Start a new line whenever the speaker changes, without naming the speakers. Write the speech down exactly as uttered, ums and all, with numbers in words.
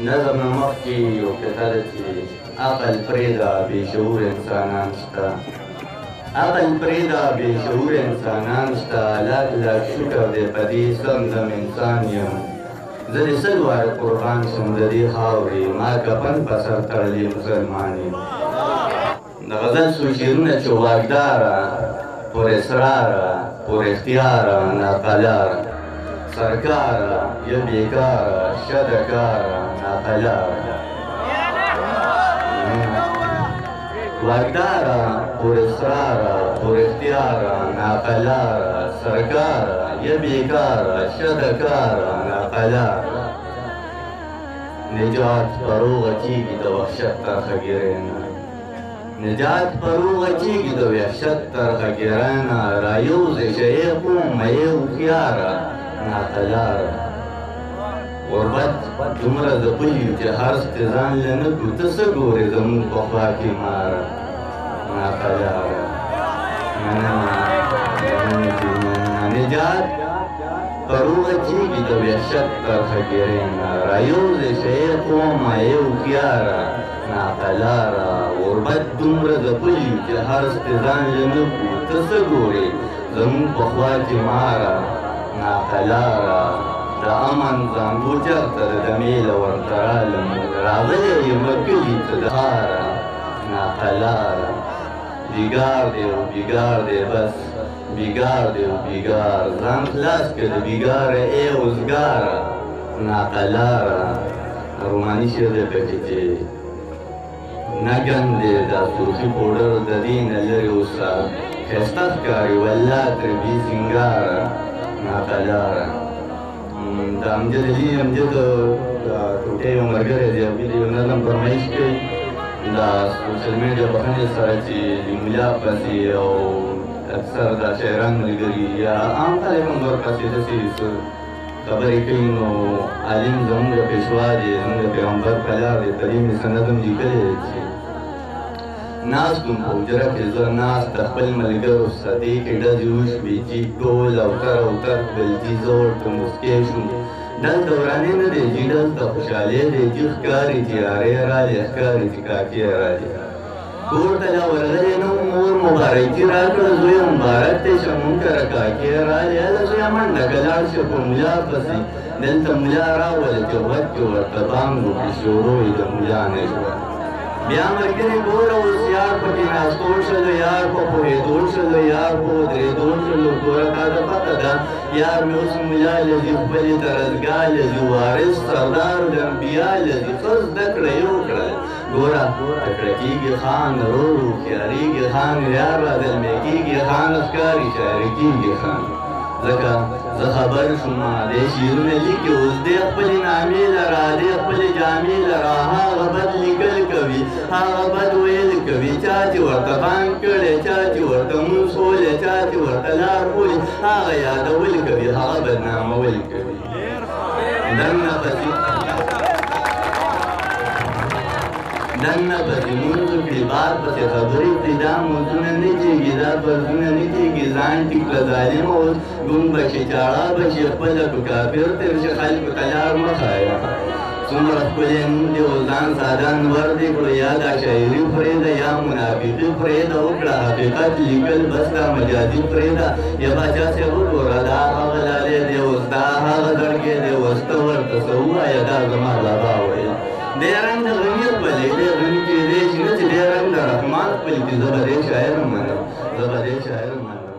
نظم نه مخکې یو قطعه ده چې عقل پرېږده بې شعور انسانان شته عقل پرېږده بې شعور انسانان شته لاک لاک شکر دی په دې زمزم انسان یم زه د سل واره قربان شم د دې خاورې ما کفن په سر تړلی مسلمان یم د غزل څو شعرونه چې واګداره پر اسراره پر اختیاره ناقلاره سرکاره یا بیکاره شدکاره ناقلاره واګداره پر اسراره پر اختیاره ناقلاره سرکاره یا بیکاره شدکاره ناقلاره نجات پروغه کېږي د وحشت ترخه ګیرینه نجات پروغه کېږي د وحشت ترخه ګیرینه رایوځې شه ای قومه ای هوښیاره ناقلاره غربت دومره ځپلي یو چې هر څه ځان له نه کړو ته څه ګورې زموږ په خوا کې ماره ناقلاره مننه نجات پروغه کېږي د وحشت ترخه ګیرینه رایوځې شه ای قومه ای هوښیاره ناقلاره غربت دومره ځپلي یو چې هر څه ځان له نه کړو ته څه ګورې زموږ په خوا کې ماره ناقلاره د امن زانګو چرته د دمې له ورته رالم راغلی یم کلي ته د ښاره ناقلاره بیګار دی او بیګار دی بس بیګار دی او بیګار ځان خلاص کړه د بیګاره ای اوزګاره ناقلاره روماني شعر دی پکې چې نګن دی دا سرخي پوډر د دې نه لرې اوسه ښایسته ښکاري والله ترې بې سینګاره ناقلاره د امجد علي امجد ټوټې یو ملګری دی هغوی د یو نظم فرمایش کوي دا سوشل میډیا بهانې سره چې د ملا پسې او اکثر دا شاعران ملګري یا عام خلک هم ورپسې داسې څه خبرې کوي نو عالم زموږ پیشوا دی زموږ د پیغمبر په لار دی په دې مې څه نظم لیکلی دی چې ناست وم په حجره کې زه ناست د خپل ملګرو سدې کې ډزې وشوې چې ټول اوتر اوتر کړل چې زه ورته موسکی شوم دلته ورانې نه دی چې دلته خوشحالۍ دی چې ښکاري چې یارۍ رالې ښکاري چې کاکې رالې کور ته لا ورغلی نه وم مور مبارکي راکړه زویه مبارک دی شه مونږ کره کاکې رالې هله زویه منډه که لاړ شه په ملا پسې دلته ملا راوله چې غوږ کې ورته بانګ وکړي شورو یې د ملا نه شوه بیا ملګري ګوره اوس یار پکې ناستو شلو یار په پوهېدو شلو یار په ودرېدو شلو ګوره تا ته پته ده یار مې اوس ملا لذي خپلې درزګاه لذي وارث سردار الانبیا لذي ښه زده کړه یې وکړه ګوره تکړه کېږي خان رو رو هوښیارېږي خان یار را زلمې کېږي خان ښکاري شاعري کېږي خان ځکه زه خبر شوم دې شعرونه لیکي اوس دې خپلې نامې لره دې خپلې جامې لره هغه بد لیکل کوي هغه بد ویل کوي چا چې ورته بانک کړی چا چې ورته مونځ ولی چا چې ورته لار بولي هغه یادول کوي هغه بدنامول کوي دننه پسې دننه پسې مونځ وکړي بار پسې خبرې کړي دا مونځونه نه کېږي دا فرضونه نه کېږي ځان ټیک کړه ظالمه اوس ګونګ به شي چاړه به شي خپله په کافر تېر شي خلکو ته لار مه ښایه څومره ښکلی نوم دی اوس ځان ساده انور دی کړو یا دا شاعري پرېږده یا منافقي پرېږده وکړه حقیقت لیکل بس دا مجازي پرېږده یا باچا صاحب وګوره دا هغه لالی دی اوس دا هغه زړګی دی اوس ته ورته څه ووایه دا زما بابا ویل دې رنګ د غني خپلې دې غني کېدی شي نه چې دې رنګ د رحمان خپل کړي زه به دې شاعر منم زه به دې شاعر منم